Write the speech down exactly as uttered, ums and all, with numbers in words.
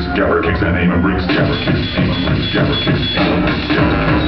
Gabber kicks and aim and brings. Gabber kicks, aim and brings. Gabber kicks, aim and brings. Gabber kicks.